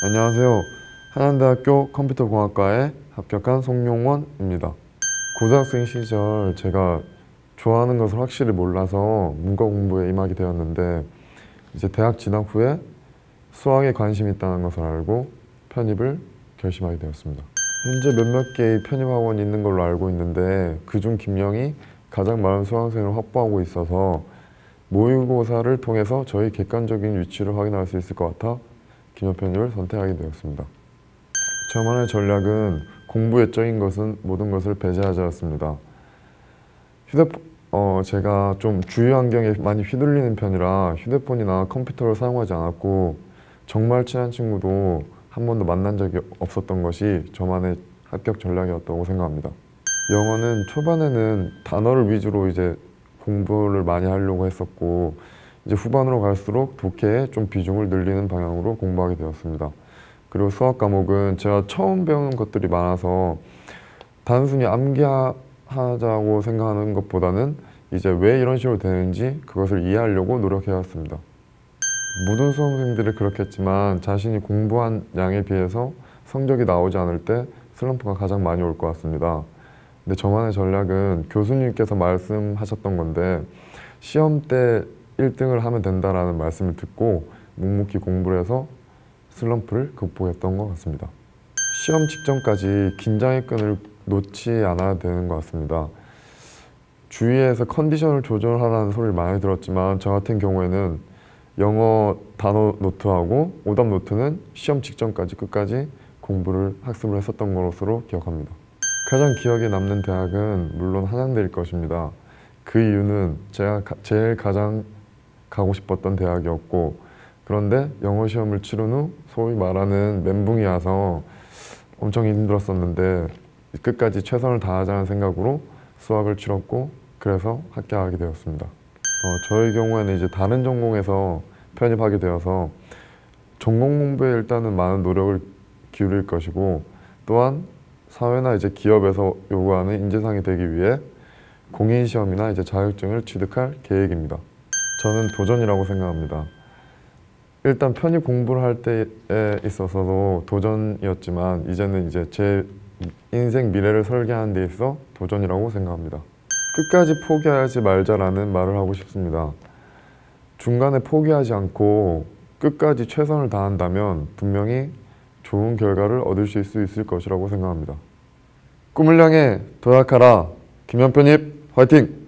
안녕하세요. 한양대학교 컴퓨터공학과에 합격한 송용원입니다. 고등학생 시절 제가 좋아하는 것을 확실히 몰라서 문과 공부에 임하게 되었는데 이제 대학 진학 후에 수학에 관심이 있다는 것을 알고 편입을 결심하게 되었습니다. 현재 몇몇 개의 편입학원이 있는 걸로 알고 있는데 그중 김영이 가장 많은 수강생을 확보하고 있어서 모의고사를 통해서 저희 객관적인 위치를 확인할 수 있을 것 같아 김영 편입을 선택하게 되었습니다. 저만의 전략은 공부에 쩌인 것은 모든 것을 배제하자였습니다. 제가 좀 주위 환경에 많이 휘둘리는 편이라 휴대폰이나 컴퓨터를 사용하지 않았고 정말 친한 친구도 한 번도 만난 적이 없었던 것이 저만의 합격 전략이었다고 생각합니다. 영어는 초반에는 단어를 위주로 이제 공부를 많이 하려고 했었고 이제 후반으로 갈수록 독해에 좀 비중을 늘리는 방향으로 공부하게 되었습니다. 그리고 수학 과목은 제가 처음 배우는 것들이 많아서 단순히 암기하자고 생각하는 것보다는 이제 왜 이런 식으로 되는지 그것을 이해하려고 노력해왔습니다. 모든 수험생들이 그렇겠지만 자신이 공부한 양에 비해서 성적이 나오지 않을 때 슬럼프가 가장 많이 올 것 같습니다. 근데 저만의 전략은 교수님께서 말씀하셨던 건데 시험 때 1등을 하면 된다라는 말씀을 듣고 묵묵히 공부를 해서 슬럼프를 극복했던 것 같습니다. 시험 직전까지 긴장의 끈을 놓지 않아야 되는 것 같습니다. 주위에서 컨디션을 조절하라는 소리를 많이 들었지만 저 같은 경우에는 영어 단어 노트하고 오답 노트는 시험 직전까지 끝까지 학습을 했었던 것으로 기억합니다. 가장 기억에 남는 대학은 물론 한양대일 것입니다. 그 이유는 제가 제일 가장 가고 싶었던 대학이었고 그런데 영어 시험을 치른 후 소위 말하는 멘붕이 와서 엄청 힘들었었는데 끝까지 최선을 다하자는 생각으로 수학을 치렀고 그래서 합격하게 되었습니다. 저의 경우에는 이제 다른 전공에서 편입하게 되어서 전공 공부에 일단은 많은 노력을 기울일 것이고 또한 사회나 이제 기업에서 요구하는 인재상이 되기 위해 공인시험이나 이제 자격증을 취득할 계획입니다. 저는 도전이라고 생각합니다. 일단 편입 공부를 할 때에 있어서도 도전이었지만 이제는 이제 제 인생 미래를 설계하는 데 있어 도전이라고 생각합니다. 끝까지 포기하지 말자라는 말을 하고 싶습니다. 중간에 포기하지 않고 끝까지 최선을 다한다면 분명히 좋은 결과를 얻으실 수 있을 것이라고 생각합니다. 꿈을 향해 도약하라. 김현 편입 화이팅!